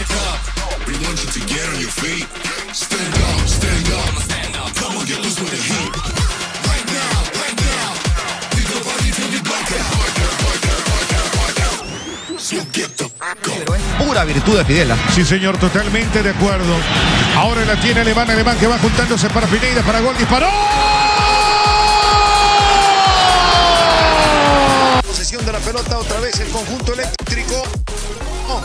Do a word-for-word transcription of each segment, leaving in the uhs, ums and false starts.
Pura virtud de Fidel. Sí, señor, totalmente de acuerdo. Ahora la tiene Alemán, Alemán que va juntándose para Pineda, para gol, disparó. Posesión de la pelota, otra vez el conjunto eléctrico. Oh.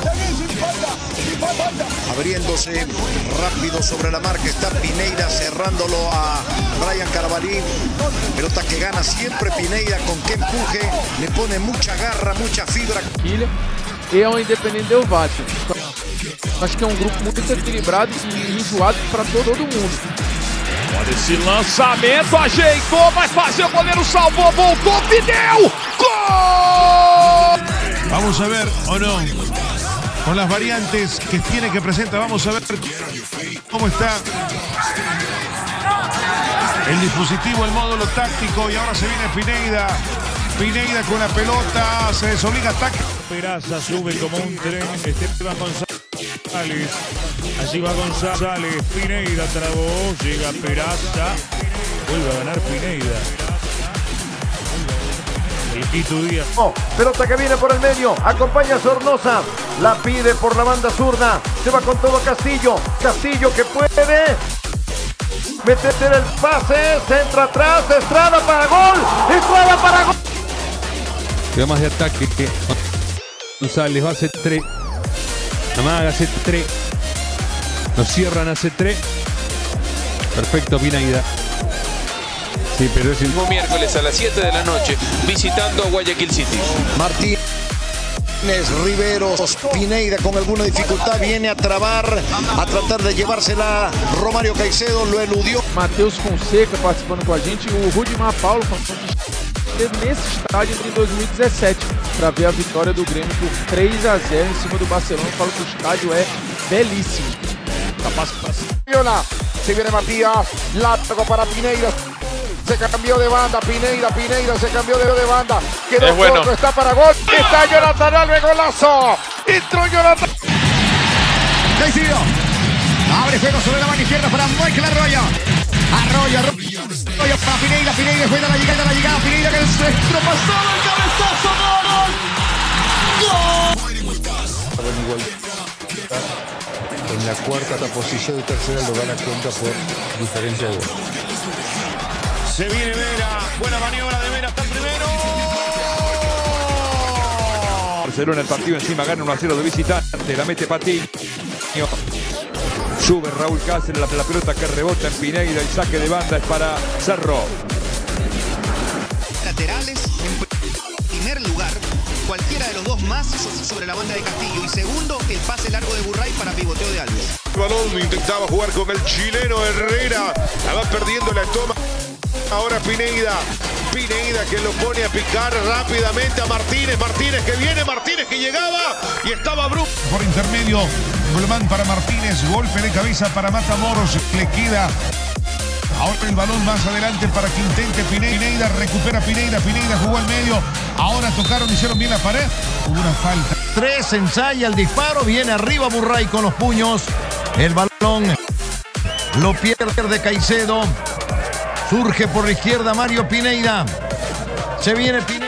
Abriéndose rápido sobre la marca, está Pineda cerrándolo a Brian Carabalí. Pelota que gana siempre Pineda, con que empuje, le pone mucha garra, mucha fibra. E ao Independente Del Valle. Acho que é um grupo muito equilibrado e enjoado para todo mundo. Olha esse lançamento, ajeitou, vai fazer, o goleiro salvou, voltou, Fidel! ¡Gol! Vamos a ver o no, con las variantes que tiene que presentar, vamos a ver cómo está el dispositivo, el módulo táctico, y ahora se viene Pineda. Pineda con la pelota, se desobliga, ataque. Peraza sube como un tren, Esteban González, allí va González, Pineda trabó, llega Peraza, vuelve a ganar Pineda. El Quito Díaz. Oh, pelota que viene por el medio, acompaña a Sornosa, la pide por la banda zurda, se va con todo Castillo, Castillo que puede meterse en el pase, centra atrás, Estrada para gol, Estrada para gol. Queda más de ataque que González va a C tres. Amaga C tres. Nos cierran a C tres. Perfecto, Pineda. Sí, pero es el mismo miércoles a las siete de la noche visitando a Guayaquil City. Martínez, Riveros, Pineda con alguna dificultad viene a trabar, a tratar de llevársela. Romário Caicedo lo eludió. Matheus Fonseca participando com a gente e o Rudimar Paulo esteve nesse estádio em dois mil e dezessete para ver a vitória do Grêmio por três a zero em cima do Barcelona. Falo que o estádio é belíssimo. Se viene Matías, la tocó para Pineda. Se cambió de banda, Pineda, Pineda se cambió de, de banda. Quedó es bueno. corto, está para gol. Está Jonathan Alves, golazo. Entró Jonathan. Caicedo. Abre juego sobre la mano izquierda para Michael Arroyo. Arroyo, Arroyo. Arroyo para Pineda, Pineda juega la llegada, la llegada. Pineda que el centro pasó, el cabezazo, gol. Gol. En la cuarta posición y tercera lo gana cuenta por diferencia de gol. Se viene Vera, buena maniobra de Vera, está el primero. Barcelona el partido encima, gana uno a cero de visitante, la mete Patiño. Sube Raúl Cáceres, la, la pelota que rebota en Pineda, el saque de banda es para Cerro. Laterales, en primer lugar, cualquiera de los dos más sobre la banda de Castillo. Y segundo, el pase largo de Burray para pivoteo de Alves. El balón intentaba jugar con el chileno Herrera, la va perdiendo la toma. Ahora Pineda, Pineda que lo pone a picar rápidamente a Martínez, Martínez que viene, Martínez que llegaba y estaba Bruno. Por intermedio, Golman para Martínez, golpe de cabeza para Matamoros, le queda ahora el balón más adelante para que intente Pineda, Pineda recupera Pineda, Pineda jugó al medio, ahora tocaron, hicieron bien la pared, hubo una falta. Tres, ensaya el disparo, viene arriba Burray con los puños, el balón lo pierde Caicedo. Surge por la izquierda Mario Pineda. Se viene Pineda.